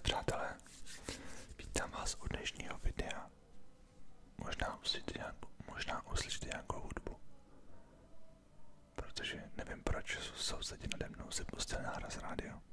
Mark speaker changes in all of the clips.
Speaker 1: přátelé, vítám vás u dnešního videa. Možná uslyšíte nějakou hudbu, protože nevím proč sousedí nade mnou si pustil náraz rádio.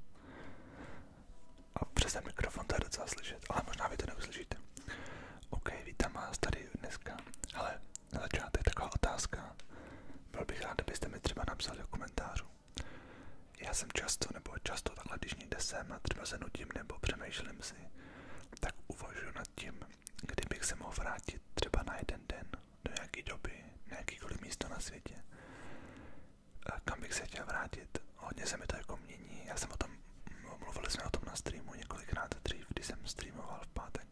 Speaker 1: A přes ten mikrofon to je docela slyšet, ale možná vy to neuslyšíte. OK, vítám vás tady dneska. Ale na začátek taková otázka. Byl bych rád, abyste mi třeba napsali do komentářů. Já jsem často takhle, když někde jsem a třeba se nudím nebo přemýšlím si, tak uvažuji nad tím, kdybych se mohl vrátit třeba na jeden den do nějaké doby, na jakýkoliv místo na světě. A kam bych se chtěl vrátit? Hodně se mi to jako mění. Mluvili jsme o tom na streamu několikrát dřív, když jsem streamoval v pátek.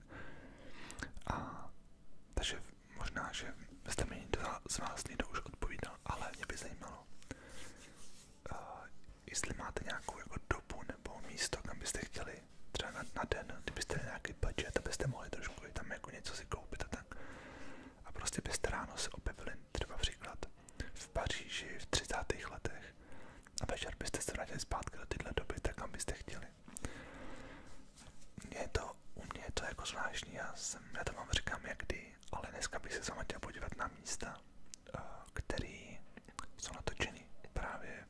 Speaker 1: Takže možná, že jste mi někdo z vás někdo už odpovídal, ale mě by zajímalo, jestli máte nějakou jako dobu nebo místo, kam byste chtěli třeba na den, kdybyste měli nějaký budget, abyste mohli trošku tam jako něco si koupit a tak. A prostě byste ráno se objevili třeba příklad v Paříži v 30. letech a večer byste se vrátili zpátky do tyhle doby, tak kam byste chtěli. U mě je to jako zvláštní, já to vám říkám jakdy, ale dneska bych se s váma chtěl podívat na místa, které jsou natočeny právě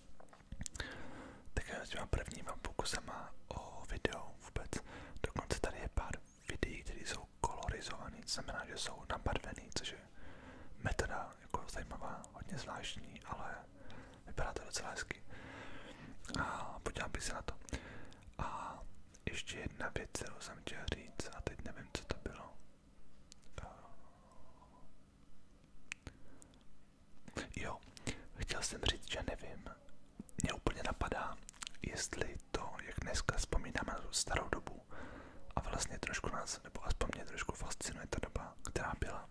Speaker 1: těma prvníma pokusama o video vůbec. Dokonce tady je pár videí, které jsou kolorizované, to znamená, že jsou nabarvený, což je metoda jako zajímavá, hodně zvláštní, ale vypadá to docela hezky. A podívám bych se na to. A ještě jedna věc, kterou jsem chtěl říct, a teď nevím, co to bylo. Jo, chtěl jsem říct, že nevím. Mě úplně napadá, jestli to, jak dneska vzpomínáme na tu starou dobu a vlastně trošku nás, nebo aspoň mě trošku fascinuje ta doba, která byla.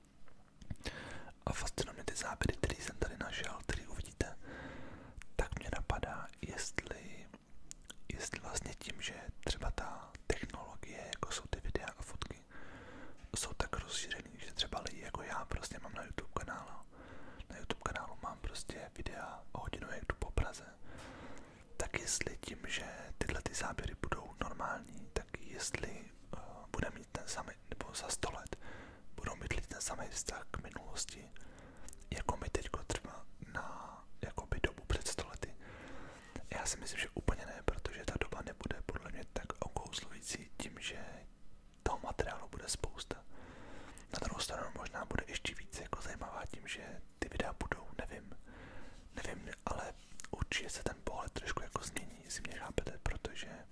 Speaker 1: A fascinují mě ty záběry, které jsem tady našel, které uvidíte, tak mě napadá, jestli vlastně tím, že třeba ta technologie, jako jsou ty videa a fotky, jsou tak rozšířený, že třeba lidi jako já prostě mám na YouTube kanálu mám prostě videa o hodinu, jak jdu po Praze, tak jestli tím, že tyhle ty záběry budou normální, tak jestli bude mít ten samý, nebo za 100 let, budou mít lidi ten samý vztah k minulosti, jako my teďko třeba na jakoby dobu před 100 lety. Já si myslím, že úplně ne, protože ta doba nebude podle mě tak okouzlující tím, že toho materiálu bude spousta. Na druhou stranu možná bude ještě víc jako zajímavá tím, že ty videa budou, nevím, ale určitě se ten pohled trošku jako změní, jestli mě chápete, protože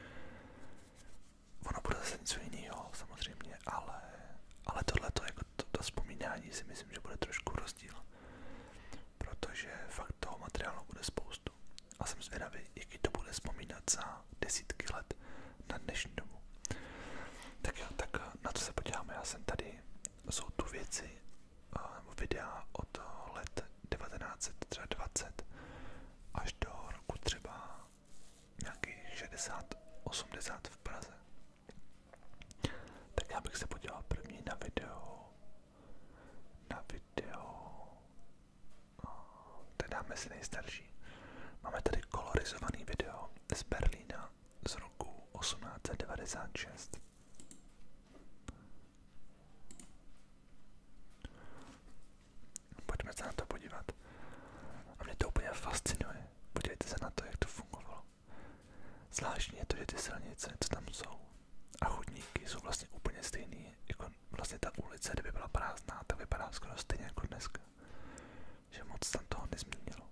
Speaker 1: ono bude zase něco jiného samozřejmě, ale tohleto jako to vzpomínání si myslím, že bude trošku rozdíl, protože fakt toho materiálu bude spoustu a jsem zvědavý, jaký to bude vzpomínat za desítky let na dnešní dobu. Tak jo, tak na to se podíváme. Já jsem tady, jsou tu věci, videa od let 1920 až do roku třeba nějakých 60, 80 v Praze. Tak já bych se podíval první na video, tak dáme si nejstarší. Máme tady kolorizovaný video z Berlína z roku 1896. Pojďme se na to podívat. A mě to úplně fascinuje. Podívejte se na to, jak to fungovalo. Zvláštní je to, že ty silnice, co tam jsou, a chodníky jsou vlastně úplně stejný. Jako vlastně ta ulice, kdyby byla prázdná, tak vypadá skoro stejně jako dneska. Že moc tam toho nezměnilo.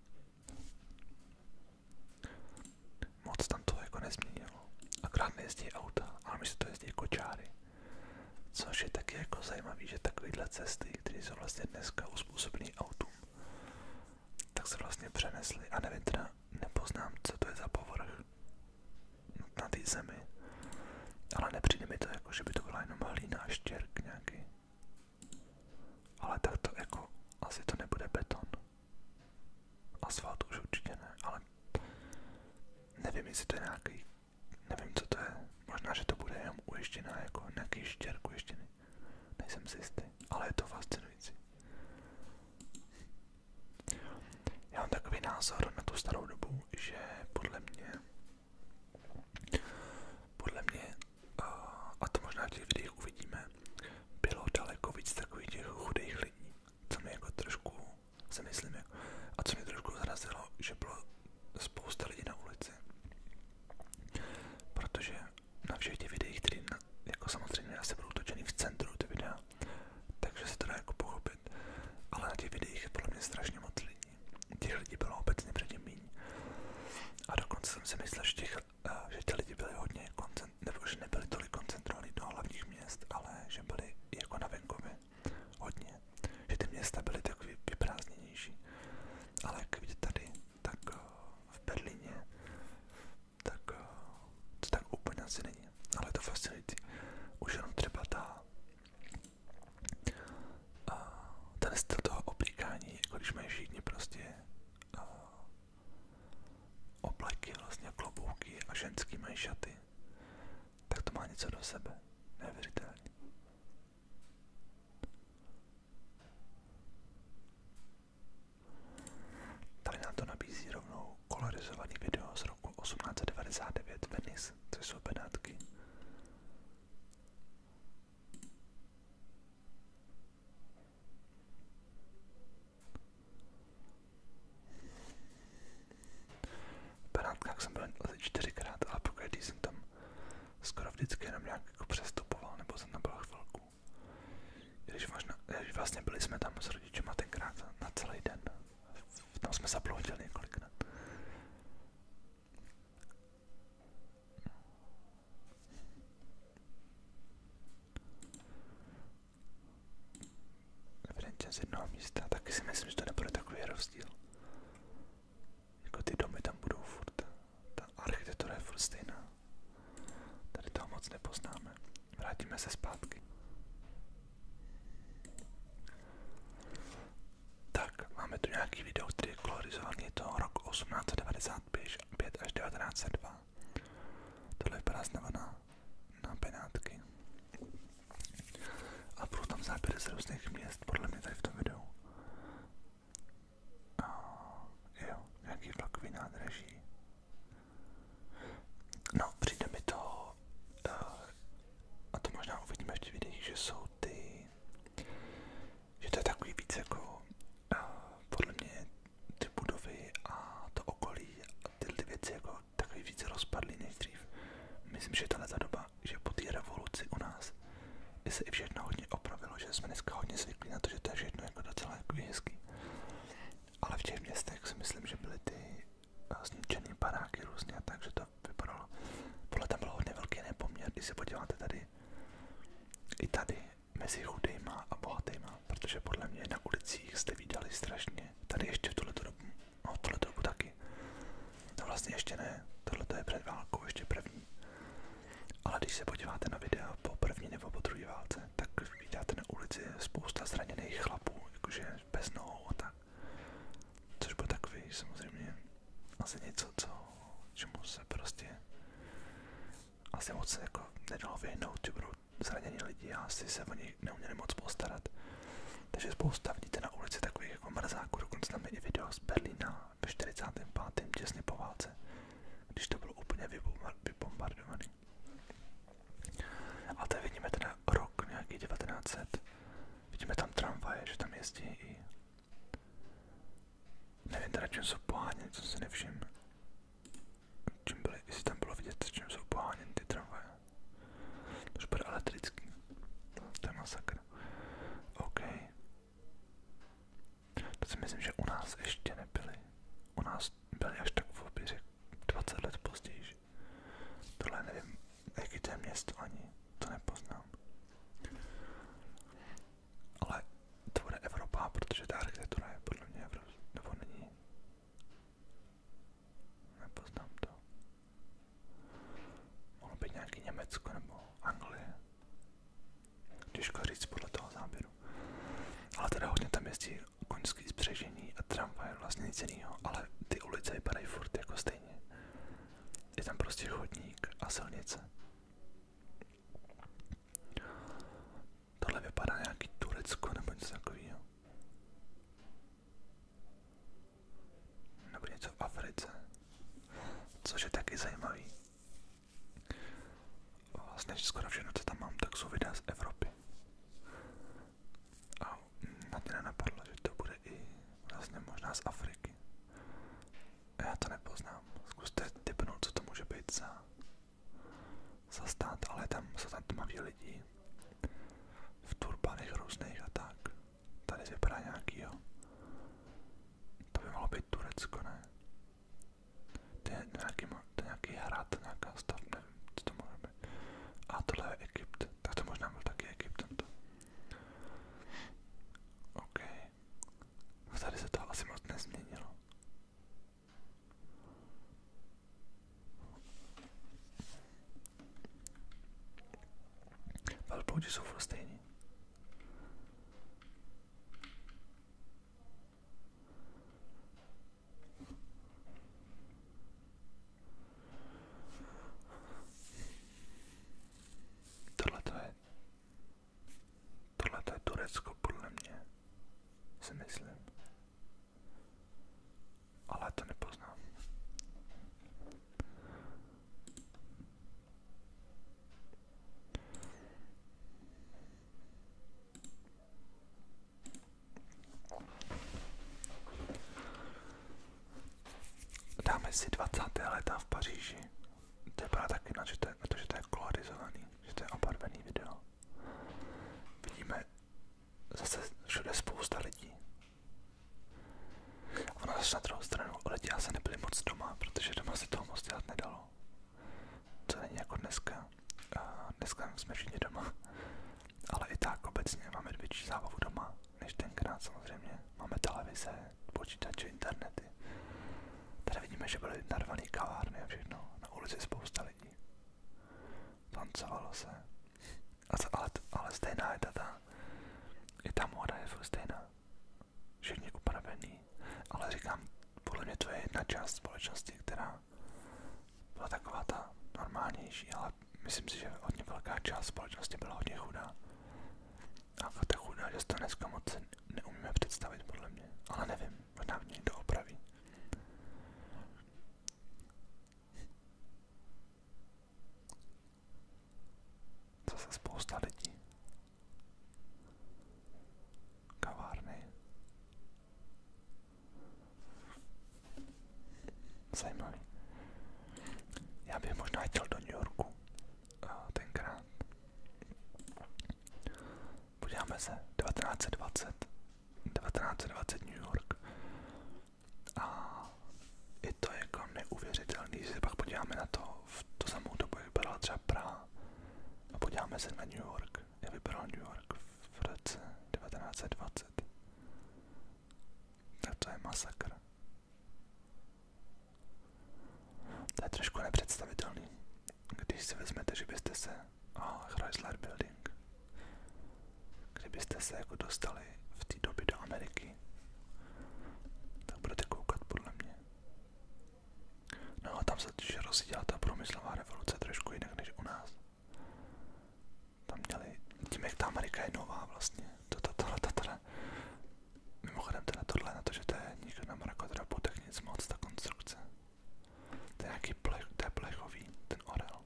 Speaker 1: Moc tam toho jako nezměnilo. Akorát nejezdí auta, ale místo to jezdí kočáry. Což je taky jako zajímavý, že takovýhle cesty, které jsou vlastně dneska uspůsobený autům, tak se vlastně přenesly. A nevím teda, nepoznám, co to je za povrch na té zemi, ale nepřijde mi to jako, že by to byla jenom hlína a štěrk nějaký. Ale tak to jako, asi to nebude beton. Asfalt už určitě ne, ale nevím, jestli to je nějaký, nevím, co to je. Možná, že to bude jenom ujištěná jako nějaký štěrk ujištěný. Nejsem si jistý, ale je to fascinující. Já mám takový názor na tu starou dobu, že podle vlastně strašně moc lidí. Těch lidí bylo obecně předtím míň. A dokonce jsem si myslel, že ti lidi byli hodně nebo že nebyli tolik koncentrovaní do hlavních měst, ale že byli jako na venkově hodně. Že ty města byly takový vyprázdněnější. Ale jak vidíte tady, tak v Berlíně, tak to tak úplně asi není. Ale je to fascinující. Už jenom třeba ten styl toho oblíkání, jako když mají všichni prostě obleky, vlastně klobouky a ženský mají šaty, tak to má něco do sebe. Neuvěřitelně. Tady nám to nabízí rovnou kolorizovaný video z roku 1899 Venice, což jsou Benátky. V Benátkách jsem byl asi 4krát, ale pokaždý jsem tam skoro vždycky jenom nějak jako přestupoval, nebo jsem tam byl chvilku. Když vlastně byli jsme tam s rodičema tenkrát na celý den. Tam jsme zabloudili několikrát. Evidentně z jednoho místa, taky si myslím, že to nebude takový rozdíl. Jako ty domy tam budou furt, ta architektura je furt stejná. Tady toho moc nepoznáme. Vrátíme se zpátky. Tak, máme tu nějaký video, který je kolorizovaný, je to rok 1895 až 1902. Tohle vypadá znova na Benátky. A budou tam záběry z různých měst, podle mě tady v tom videu. Jo, nějaký vlakový nádraží. No, přijde mi to, a to možná uvidíme v těch videích, že jsou že to je takový víc jako, podle mě ty budovy a to okolí a ty věci jako takový víc rozpadlý než dřív. Myslím, že tato doba, že po té revoluci u nás se i všechno hodně opravilo, že jsme dneska hodně zvyklí na to, že to je všechno jako docela jako hezký. Ale v těch městech si myslím, že byly ty zničený baráky různě, takže to vypadalo. Podle tam bylo hodně velký nepoměr, když se podíváte tady, i tady mezi chudejma a bohatýma, protože podle mě na ulicích jste viděli strašně, tady ještě v tuhletu dobu, no v tuhletu dobu taky, no vlastně ještě ne, tohle je před válkou, ještě první, ale když se podíváte na videa po první nebo po druhé válce, tak vidíte na ulici spousta zraněných chlapů, jakože bez nohou a tak, což byl takový samozřejmě asi něco, čemu se prostě asi moc jako nedalo vyhnout, že budou zranění lidi a asi se o nich neuměli moc postarat. Takže spousta vidíte na ulici takových jako mrzáků, dokonce tam je i video z Berlína ve 45. těsně po válce, když to bylo úplně vybombardovaný. A tady vidíme teda rok nějaký 1900, vidíme tam tramvaje, že tam jezdí i, nevím teda čím jsou poháněny, co si nevšiml. Čím byly, jestli tam bylo vidět, čím jsou poháněny ty tramvaje. To už bude elektrický. To je masakr. OK. To si myslím, že u nás ještě nebyly. U nás byly až tak v obě 20 let později. Tohle nevím, jaký to je město ani. To nepoznám. Ale to bude Evropa, protože ta architektura je podle mě Evropa. Nebo není. Nepoznám to. Mohlo být nějaký Německo nebo Anglie. Těžko říct podle toho záběru. Ale teda hodně tam jezdí koňský spřežení a tramvaj, vlastně nic jinýho, ale ty ulice vypadají furt jako stejně. Je tam prostě chodník a silnice. Tohle vypadá nějaký Turecko nebo něco takového. Nebo něco v Africe. Což je taky zajímavý. Vlastně skoro všechno, co tam mám, tak jsou videa z Evropy. A na mě nenapadlo, že to bude i vlastně možná z Afriky. Já to nepoznám. Zkuste tipnout, co to může být za jsou furt stejní. Tohle to je Turecko, podle mě, si myslím. Ale to nepoznám. Dáme si 20. léta v Paříži. To vypadá taky na to, že to je kolorizovaný, že to je obarvený video. Vidíme zase všude spousta lidí. A ono zase na druhou stranu lidi asi nebyli moc doma, protože doma se toho moc dělat nedalo. To není jako dneska. Dneska jsme všichni doma. Ale i tak obecně máme větší zábavu doma, než tenkrát samozřejmě. Máme televize, počítače, internety. Tady vidíme, že byly narvaný kavárny a všechno. Na ulici spousta lidí. Tancovalo se. Ale stejná je i ta móda je furt stejná. Všichni upravený. Ale říkám, podle mě to je jedna část společnosti, která byla taková ta normálnější, ale myslím si, že hodně velká část společnosti byla hodně chudá. A tak chudá, že to dneska moc neumíme představit, podle mě. Ale nevím, možná mě někdo opraví. Zase spousta lidí. Kavárny. Zajímavý. Já bych možná chtěl do New Yorku tenkrát. Podíváme se, 1920 New York. A je to jako neuvěřitelný, že se pak podíváme na to v tu samou dobu, jak vypadala třeba Praha. A podíváme se na New York, jak vypadal New York v roce 1920. Tak to je masakr. To je trošku nepředstavitelný, když si vezmete, že byste se Chrysler Building, kdybyste se jako dostali v té době do Ameriky, tak budete koukat podle mě. No a tam se totiž rozjížděla ta průmyslová revoluce trošku jinak než u nás. Tam měli, tím jak ta Amerika je nová vlastně, tohle. Mimochodem teda tohle na to, že to je někdo na mrakodrapu, tak nic moc, ta konstrukce. To je nějaký plech, to je plechový, ten orel.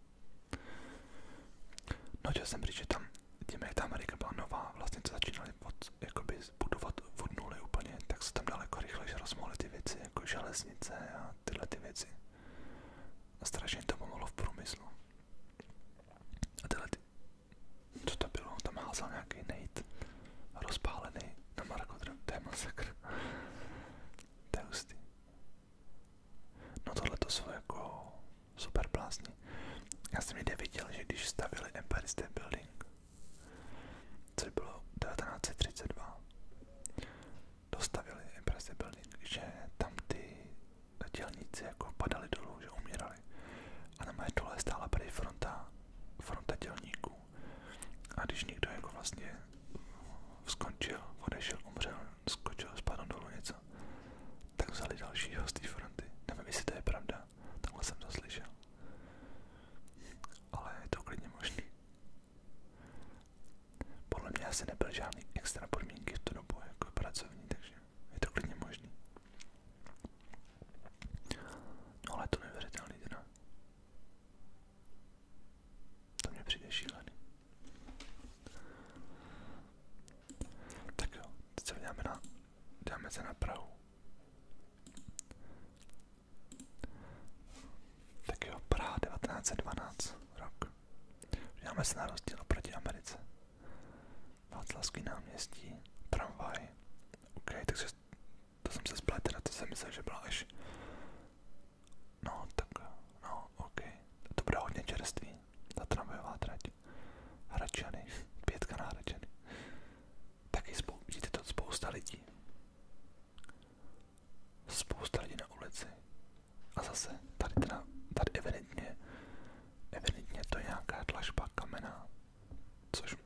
Speaker 1: No chtěl jsem říct, že tam, tím jak ta Amerika byla nová, vlastně to začínali jakoby budovat od nuly úplně, tak se tam daleko rychleji rozmohly ty věci, jako železnice a tyhle ty věci. A strašně to pomohlo v průmyslu. A tyhle ty, co to bylo, tam házel nějaký nejt, rozpálený na mrakodrap, to je masakr. To je hustý. No tohle to jsou jako super blázni. Já jsem někde viděl, že když stavili Empire State Building, což bylo 1932, dostavili Empire State Building, že tam ty dělníci jako padali dolů, že umírali. A na mé dole stála prý fronta dělníků. A když někdo jako vlastně skončil, odešel, umřel, skočil, spadl dolů něco, tak vzali dalšího z té fronty. Nevím, jestli to je pravda, takhle jsem to slyšel. Ale je to klidně možný. Podle mě asi nebyly žádný extra podmínky v tu dobu jako pracovní, takže je to klidně možný. No ale to neuvěřitelný teda. To mě přijde šílený. Tak jo, teď se dáme se na Prahu. Tak jo, Praha 1912 rok. Dáme se na rozdíl oproti Americe. Václavský náměstí, tramvaj. OK, takže to jsem se splet, teda to jsem myslel, že byla až... No, tak, no, OK. To bude hodně čerství, ta tramvajová trať. Hradčany, 5 na Hradčany. Taky vidíte to spousta lidí. Spousta lidí na ulici. A zase, tady evidentně to je nějaká dlažba kamenná, což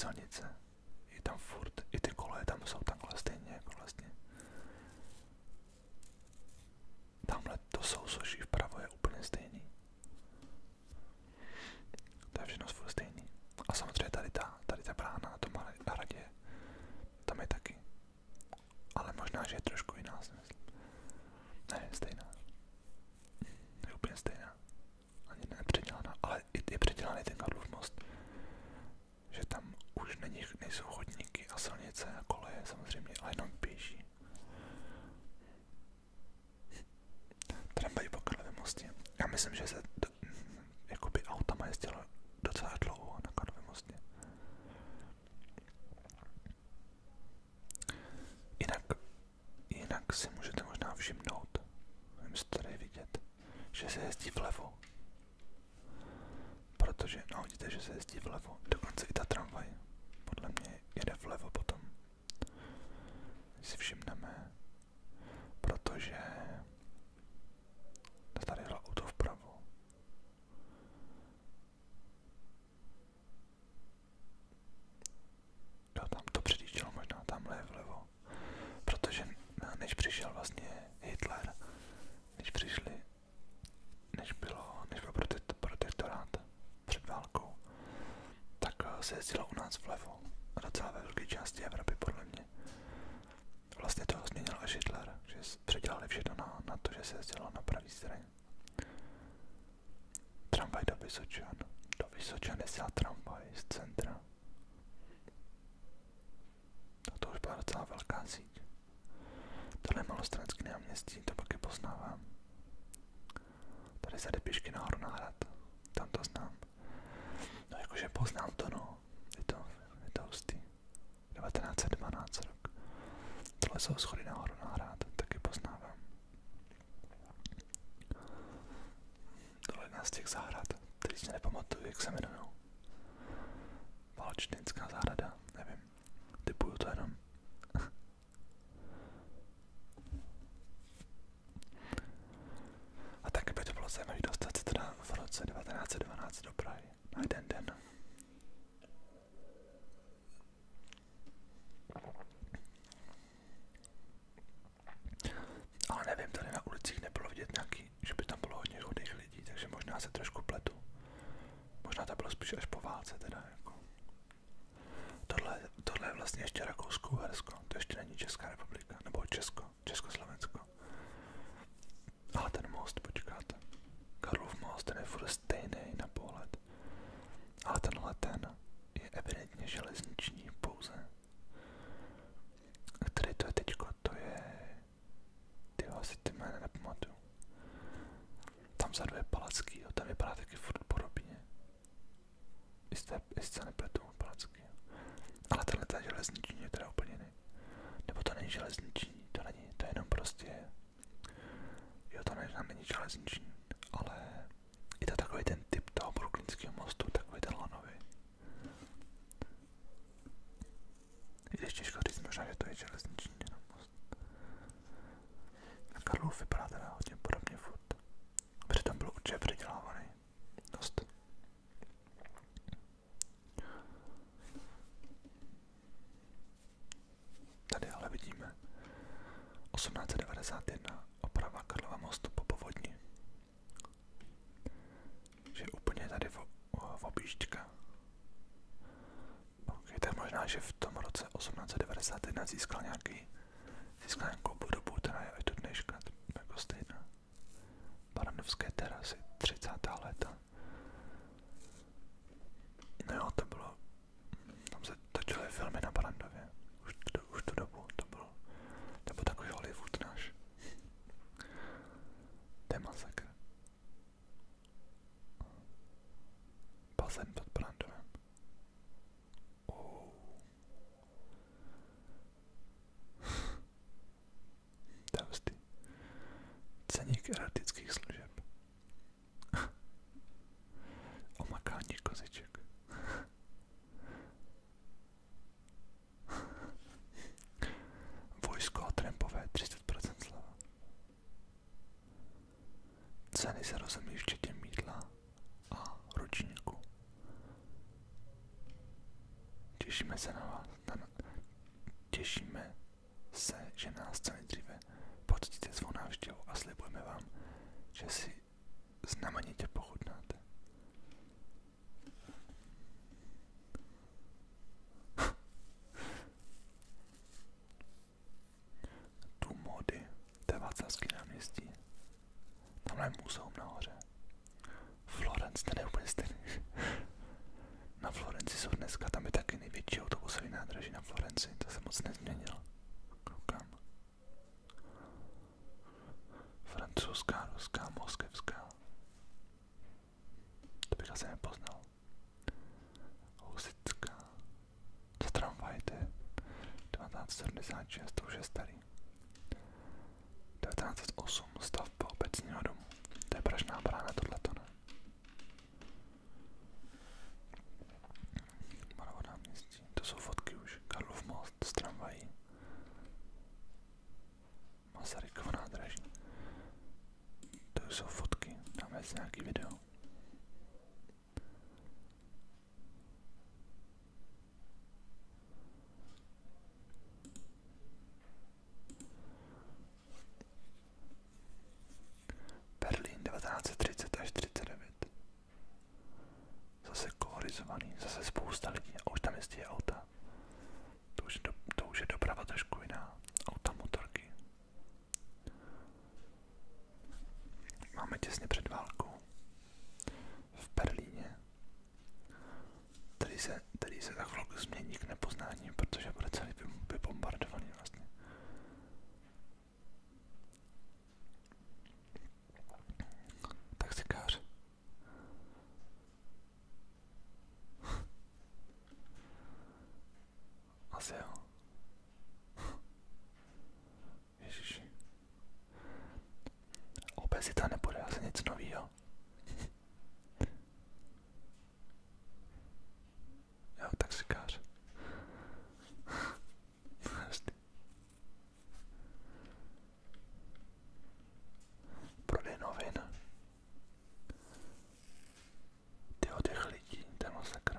Speaker 1: silnice. Je tam furt, i ty koleje tam jsou takhle stejně jako vlastně. Tamhle to sousoší vpravo je úplně stejný. To je všechno furt stejný. A samozřejmě tady ta brána na tom hradě, tam je taky. Ale možná, že je trošku jiná, si myslím. Ne, stejná. Je úplně stejná. Ani nepředělaná, ale je předělaný ten Karlův most. Že tam už nejsou chodníky a silnice a koleje samozřejmě, ale jenom pěší. Tramvaj po Karlově mostě. Já myslím, že se jakoby autama jezdilo docela dlouho na Karlově mostě. Jinak si můžete možná všimnout, nevím, jestli to tady vidět, že se jezdí vlevo. Protože, no vidíte, že se jezdí vlevo, dokonce i ta tramvaj, podle mě jede vlevo potom. Si všimneme, protože tady jela auto vpravo. Jo, tam to předjíždělo možná, tamhle je vlevo. Protože než přišel vlastně Hitler, než byl protektorát před válkou, tak se jezdilo u nás vlevo. A docela ve velké části Evropy podle mě. Vlastně toho změnil až Hitler, že předělali všechno na to, že se jezdilo na pravý straně. Tramvaj do Vysočan. Do Vysočan jezdila tramvaj z centra. To už byla docela velká síť. Tohle je Malostranský náměstí, to pak je poznávám. Tady se jde pěšky nahoru na hrad. Tam to znám. No jakože poznám to, no. Je to hustý. 1912 rok. Tohle jsou schody nahoru na hrad, taky poznávám. Tohle je jedna z těch zahrad, který si nepamatuju, jak se jmenujou. Valčnická zahrada, nevím. Typuju to jenom. A taky by to bylo zajímavé dostat se teda v roce 1912 do Prahy na jeden den. Ale nevím, tady na ulicích nebylo vidět nějaký, že by tam bylo hodně chudých lidí, takže možná se trošku pletu. Možná to bylo spíš až po válce teda jako. Tohle je vlastně ještě Rakousko-Uhersko, to ještě není Česká republika, nebo Československo. Ale ten most, počkáte. Karlův most, ten je furt stejný na pohled. Ale tenhle je evidentně železniční pouze. Který to je teďko, to je... Tyjo, asi ty jména nepamatuju. Tam vzadu je Palacký, tam vypadá taky furt podobně. Jestli se nepletu, Palacký. Ale tenhle je železniční, je teda úplně jiný. Nebo to není železniční, to je jenom prostě... Jo, to není železniční, ale je to takový ten typ toho Brooklynského mostu, takový ten lanový. Je těžko říct, možná, že to je železniční most. A Karlův vypadá teda hodně podobně furt. Přitom byl určitě předělávaný. Dost. Tady ale vidíme 1891 oprava Karlova mostu po povodni. Že úplně tady v objížďka. Okay, tak možná, že v tom roce 1891 získal nějakou budovu, která je i do dneška jako stejná. Barandovské terasy, 30. léta. No jo, to bylo, tam se točily filmy na Barandově. Už tu dobu to byl takový Hollywood náš. To je masakr. Bazén pod Barandovem. To je hustý. Ceník erotických služeb. Omakání koziček. Vojsko a trampové 30% sleva. Ceny se rozumí včetně mýdla a ručníku. těšíme se na vás. Těšíme se, že nás co nejdříve poctíte svou návštěvu a slibujeme vám, že si znamenitě pochutnáte. Tu mody, to je Václavský náměstí. Tamhle je muzeum nahoře. Florence, ten je úplně stejný. Na Florenci jsou dneska, tam je taky největší autobusový nádraží na Florenci, to se moc nezměnilo. Koukám. Francouzská, ruská, moskevská. To bych asi nepoznal. Husitská. Co tramvaj, to je 1976, to už je starý. 1908, stavba obecního domu. To je Pražná brána, tohleto, ne? Malovo náměstí, to jsou fotky už. Karlov most z tramvají. Masarykovo nádraží. To už jsou fotky, dáme si nějaký video. Berlín 1930 až 39. Zase kolorizovaný, zase spousta lidí a už tam jezdí auta. To už je doprava trošku jiná. Auta, motorky. Máme těsně před válkou v Berlíně, který se za chvilku změní k nepoznání, protože bude celý vybombardovaný vlastně. Taxikář. Asi jo. Ježiši. Obezita nebude asi nic novýho. Jo, taxikář. Prodej novin. Tyho těch lidí, to je masakr.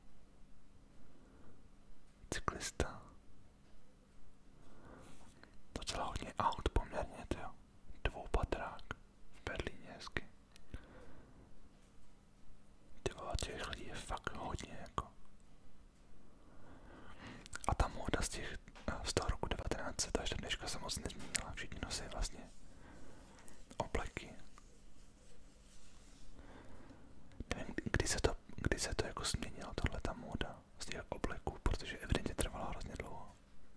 Speaker 1: Cyklista. Docela hodně aut poměrně, tyjo. Dvoupatrák v Berlíně hezky. Tyvo, těch lidí je fakt hodně jako. A ta móda z toho roku 1900 až do dneška se moc nezměnila. Všichni nosí vlastně obleky. Nevím, kdy se to jako změnilo, tohleta móda z těch obleků, protože evidentně trvala hrozně dlouho.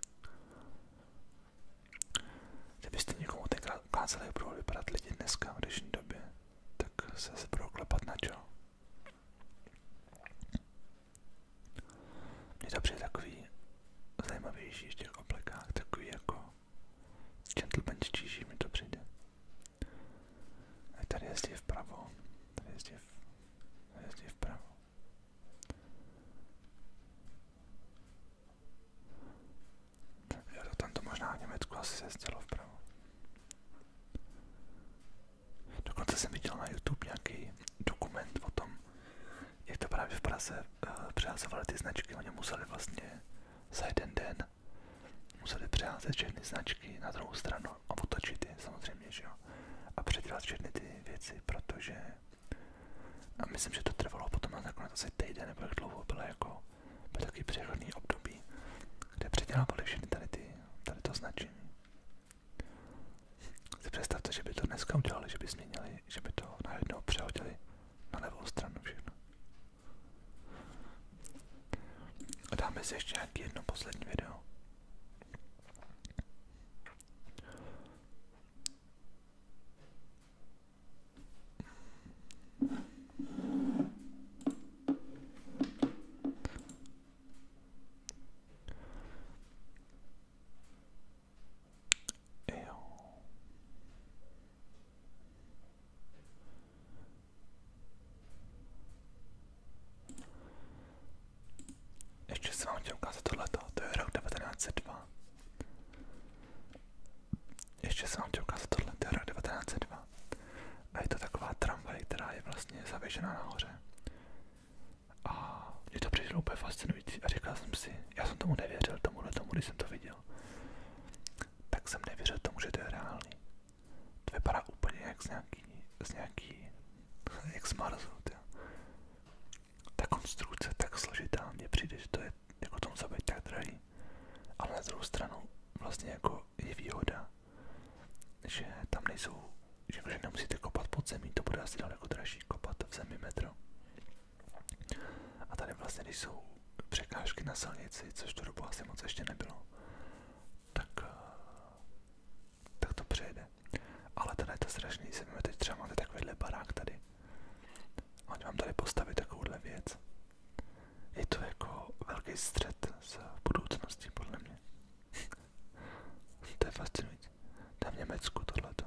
Speaker 1: Kdybyste někomu ukázali, jak budou vypadat lidi dneska v dnešní době, tak se budou klepat na čelo. Mně to přijde takový zajímavější v těch oblekách, takový jako gentlemanštější mi to přijde. A tady jezdí vpravo, tady jezdí vpravo. Jo, tam to možná v Německu asi se jezdilo vpravo. Dokonce jsem viděl na YouTube nějaký dokument o tom, jak to právě v Praze přehazovali ty značky. Oni museli vlastně za jeden den přeházet všechny značky na druhou stranu a otočit je samozřejmě, že jo. A předělat všechny ty věci, protože a myslím, že to trvalo potom nakonec asi týden nebo jak dlouho bylo takový přechodný období, kde předělávali všechny tady to značení. Si představte, že by to dneska udělali, že by změnili, že by to najednou přehodili na levou stranu všechno. A dáme si ještě nějaký jedno poslední video. Ještě jsem vám chtěl ukázat tohleto, to je rok 1902. Ještě jsem vám chtěl ukázat tohle, to je rok 1902. A je to taková tramvaj, která je vlastně zavěšená nahoře. A mně to přišlo úplně fascinující a říkal jsem si, já jsem tomu nevěřil, tomuhle tomu, když jsem to viděl. Tak jsem nevěřil tomu, že to je reálný. To vypadá úplně jak z nějaký jak z Marsu, tyjo. Ta konstrukce tak složitá, mně přijde, že to je, jako to musí být tak drahý. Ale na druhou stranu vlastně jako je výhoda, že tam nejsou, že nemusíte kopat pod zemí, to bude asi daleko dražší kopat v zemi metro. A tady vlastně, když jsou překážky na silnici, což to dobu asi moc ještě nebylo, tak to přejede. Ale tady je to strašný, se mi teď třeba máte takovýhle barák tady. A oni vám tady postavit takovouhle věc. Je to jako velký střet s budoucností, podle mě. To je fascinující. To je v Německu tohleto.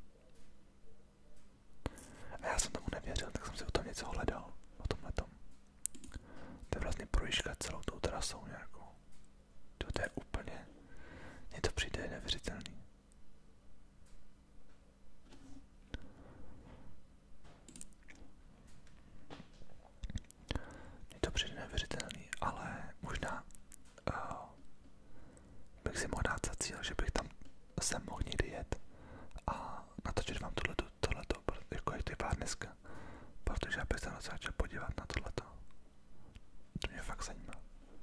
Speaker 1: A já jsem tomu nevěřil, tak jsem si o tom něco hledal. O tomhletom. To je vlastně projížďka celou tou trasou nějakou. To je úplně... Mně to přijde neuvěřitelný. Mně to přijde neuvěřitelný, ale možná bych si mohl dát za cíl, že bych tam sem mohl někdy jet a natočit vám tohleto, jako jak to vypadá dneska. Protože já bych se docela chtěl podívat na tohleto. To mě fakt zajímá.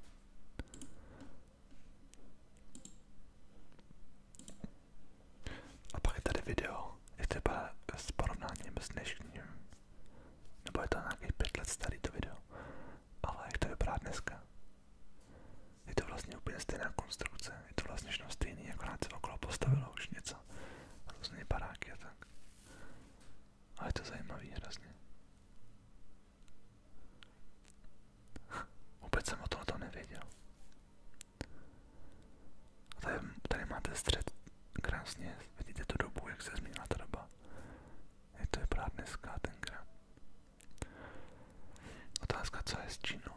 Speaker 1: A pak je tady video, jak to vypadá s porovnáním s dnešním. Nebo je to nějakých 5 let starý to video. Ale jak to vypadá dneska. Je to vlastně úplně stejná konstrukce. Je to vlastně všechno stejný, akorát se okolo postavilo už něco. Různé baráky a tak. Ale je to zajímavý hrozně. Vůbec jsem o tomto nevěděl. A tady máte střed krásně, vidíte tu dobu, jak se změnila ta doba. Jak to vypadá dneska tenkrát. Otázka, co je s Čínou.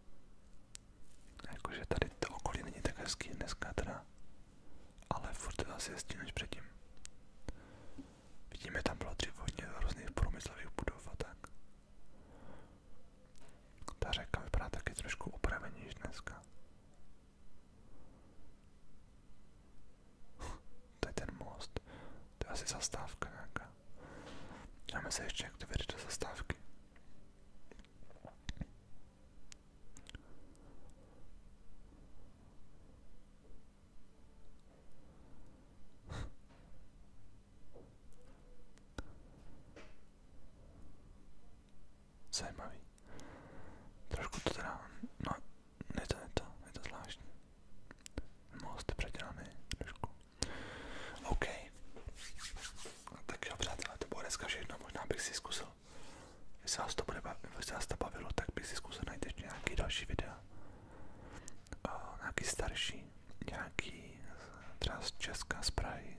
Speaker 1: Jakože tady to okolí není tak hezký dneska teda, ale furt to asi hezčí než předtím. Vidíme, tam bylo dřív hodně různých průmyslových budov a tak. Ta řeka vypadá taky trošku upravenější dneska. To je ten most, to je asi zastávka nějaká. Dáme se ještě, jak to vědět do zastávky. Zajímavý. Trošku to teda, no, je to zvláštní. Most předělaný trošku. OK. Tak jo, přátelé, to bylo dneska všechno, možná bych si zkusil. Jestli vás to bavilo, tak bych si zkusil najít ještě nějaký další videa. Nějaký starší, nějaký třeba z Česka, z Prahy,